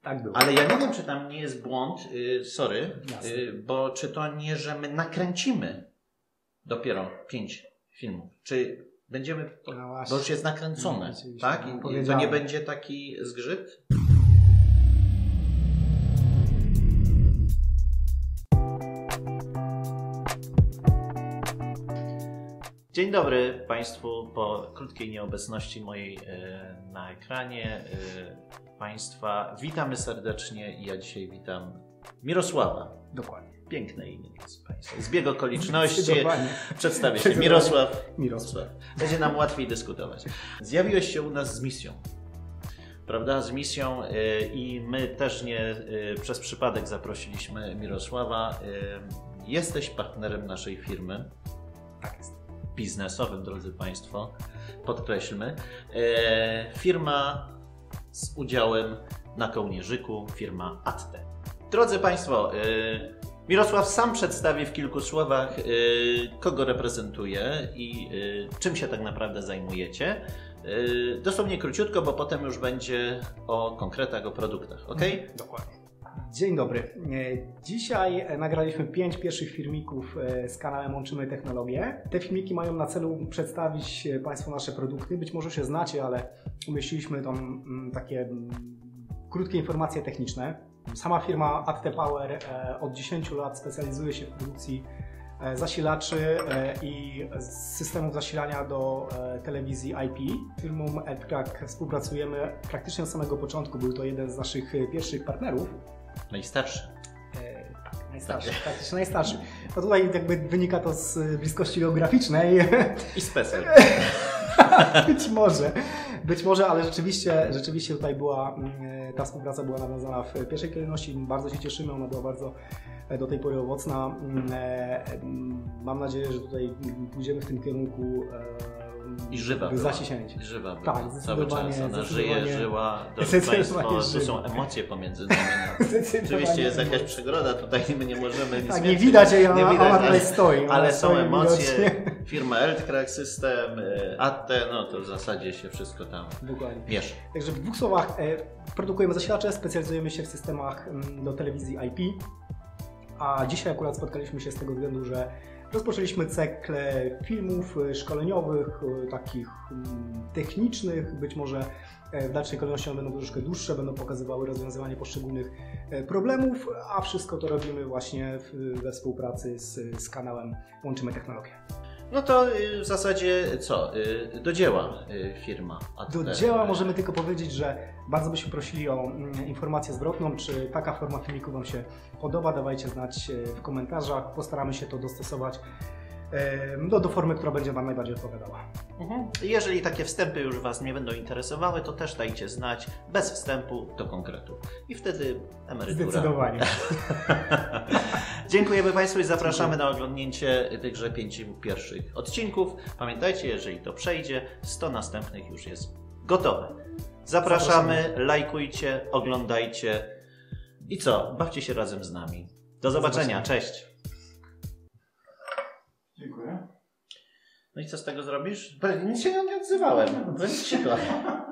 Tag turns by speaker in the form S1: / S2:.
S1: Tak było.
S2: Ale ja nie wiem, czy tam nie jest błąd, bo czy to nie, że my nakręcimy dopiero 5 filmów. Czy będziemy, bo już jest nakręcone, tak? I to nie będzie taki zgrzyt? Dzień dobry Państwu po krótkiej nieobecności mojej na ekranie. Państwa witamy serdecznie i ja dzisiaj witam Mirosława.
S1: Dokładnie.
S2: Piękne imię, proszę Państwa. Zbieg okoliczności. Przedstawię się. Mirosław. Będzie nam łatwiej dyskutować. Zjawiłeś się u nas z misją. Prawda? Z misją i my też nie przez przypadek zaprosiliśmy Mirosława. Jesteś partnerem naszej firmy.
S1: Tak jest.
S2: Biznesowym, drodzy Państwo, podkreślmy. Firma z udziałem na kołnierzyku, firma Atte. Drodzy Państwo, Mirosław sam przedstawi w kilku słowach, kogo reprezentuje i czym się tak naprawdę zajmujecie. Dosłownie króciutko, bo potem już będzie o konkretach, o produktach, ok?
S1: Dokładnie. Dzień dobry. Dzisiaj nagraliśmy 5 pierwszych filmików z kanałem Łączymy Technologię. Te filmiki mają na celu przedstawić Państwu nasze produkty. Być może się znacie, ale umieściliśmy tam takie krótkie informacje techniczne. Sama firma Atte Power od 10 lat specjalizuje się w produkcji zasilaczy i systemów zasilania do telewizji IP. Z firmą Earthcrack współpracujemy praktycznie od samego początku. Był to jeden z naszych pierwszych partnerów.
S2: Najstarszy.
S1: Tak, najstarszy, praktycznie najstarszy. No tutaj jakby wynika to z bliskości geograficznej.
S2: I z PESEL.
S1: Być może, ale rzeczywiście tutaj ta współpraca była nawiązana w pierwszej kolejności. Bardzo się cieszymy, ona była bardzo do tej pory owocna. Mam nadzieję, że tutaj pójdziemy w tym kierunku.
S2: I żywa była.
S1: Zaciśnięć.
S2: Żywa była.
S1: Tak,
S2: cały czas. Ona żyła. Drodzy Państwo, tu są emocje pomiędzy nami. Oczywiście jest jakaś przegroda, tutaj my nie możemy nic.
S1: Tak, nie widać jej, ona tutaj stoi.
S2: Ale są emocje. Firma Earthcrack System, Atte, no to w zasadzie się wszystko tam miesza.
S1: Także w 2 słowach produkujemy zasilacze, specjalizujemy się w systemach do telewizji IP. A dzisiaj akurat spotkaliśmy się z tego względu, że rozpoczęliśmy cykl filmów szkoleniowych, takich technicznych, być może w dalszej kolejności one będą troszkę dłuższe, będą pokazywały rozwiązywanie poszczególnych problemów, a wszystko to robimy właśnie we współpracy z kanałem Łączymy Technologię.
S2: No to w zasadzie co? Do dzieła firma Atte.
S1: Do dzieła możemy tylko powiedzieć, że bardzo byśmy prosili o informację zwrotną, czy taka forma filmiku Wam się podoba. Dawajcie znać w komentarzach. Postaramy się to dostosować do formy, która będzie Wam najbardziej odpowiadała.
S2: Jeżeli takie wstępy już Was nie będą interesowały, to też dajcie znać bez wstępu do konkretu. I wtedy emerytura.
S1: Zdecydowanie.
S2: Dziękujemy Państwu i zapraszamy na oglądnięcie tychże 5 pierwszych odcinków. Pamiętajcie, jeżeli to przejdzie, 100 następnych już jest gotowe. Zapraszamy, lajkujcie, oglądajcie i co? Bawcie się razem z nami. Do zobaczenia, cześć!
S1: Dziękuję.
S2: No i co z tego zrobisz? Nic się nie odzywałem. Cicho.